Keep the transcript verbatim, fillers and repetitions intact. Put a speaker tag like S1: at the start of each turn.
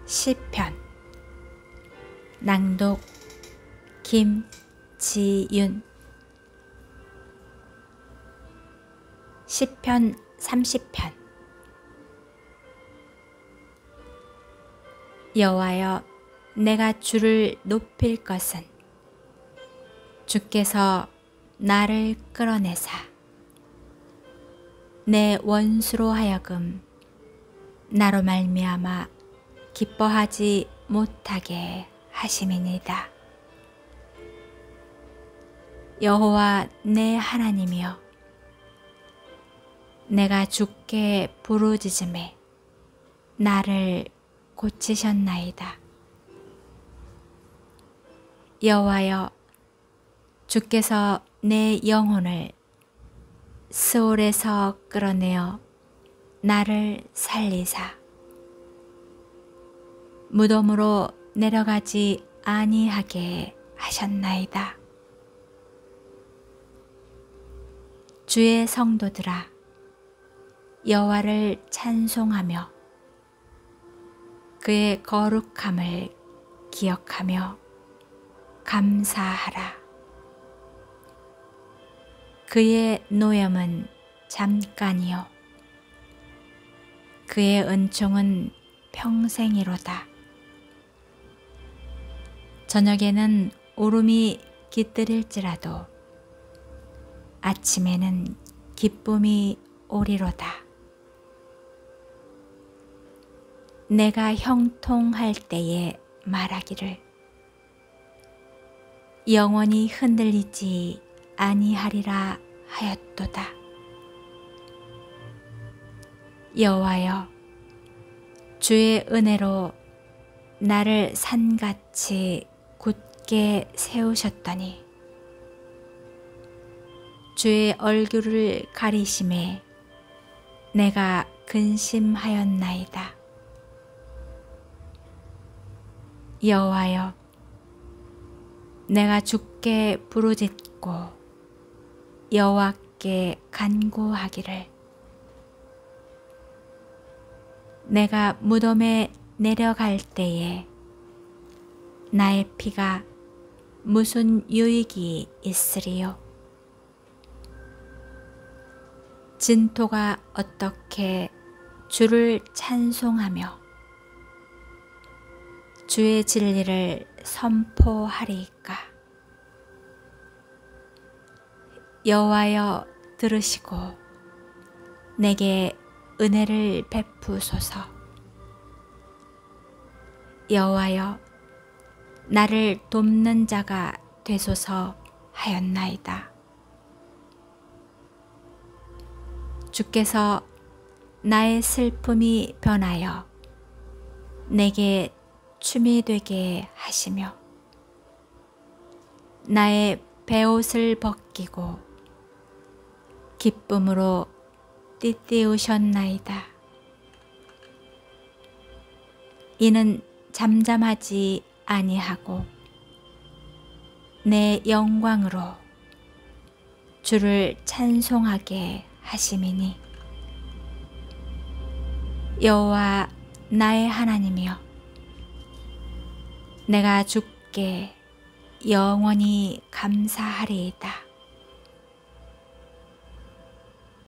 S1: 시편. 낭독 김지윤. 시편 삼십 편. 여호와여, 내가 주를 높일 것은 주께서 나를 끌어내사 내 원수로 하여금 나로 말미암아 기뻐하지 못하게 하심이니이다. 여호와 내 하나님이여, 내가 주께 부르짖음에 나를 고치셨나이다. 여호와여, 주께서 내 영혼을 스올에서 끌어내어 나를 살리사 무덤으로 내려가지 아니하게 하셨나이다. 주의 성도들아, 여호와를 찬송하며 그의 거룩함을 기억하며 감사하라. 그의 노염은 잠깐이요 그의 은총은 평생이로다. 저녁에는 오름이 깃들일지라도 아침에는 기쁨이 오리로다. 내가 형통할 때에 말하기를 영원히 흔들리지 아니하리라 하였도다. 여호와여, 주의 은혜로 나를 산같이 굳게 세우셨더니 주의 얼굴을 가리심에 내가 근심하였나이다. 여호와여, 내가 주께 부르짖고 여호와께 간구하기를 내가 무덤에 내려갈 때에 나의 피가 무슨 유익이 있으리요? 진토가 어떻게 주를 찬송하며 주의 진리를 선포하리이까? 여호와여, 들으시고 내게 은혜를 베푸소서. 여호와여, 나를 돕는 자가 되소서 하였나이다. 주께서 나의 슬픔이 변하여 내게 춤이 되게 하시며 나의 베옷을 벗기고 기쁨으로 띠띠우셨나이다. 이는 잠잠하지 아니하고 내 영광으로 주를 찬송하게 하심이니. 여호와 나의 하나님이여, 내가 주께 영원히 감사하리이다.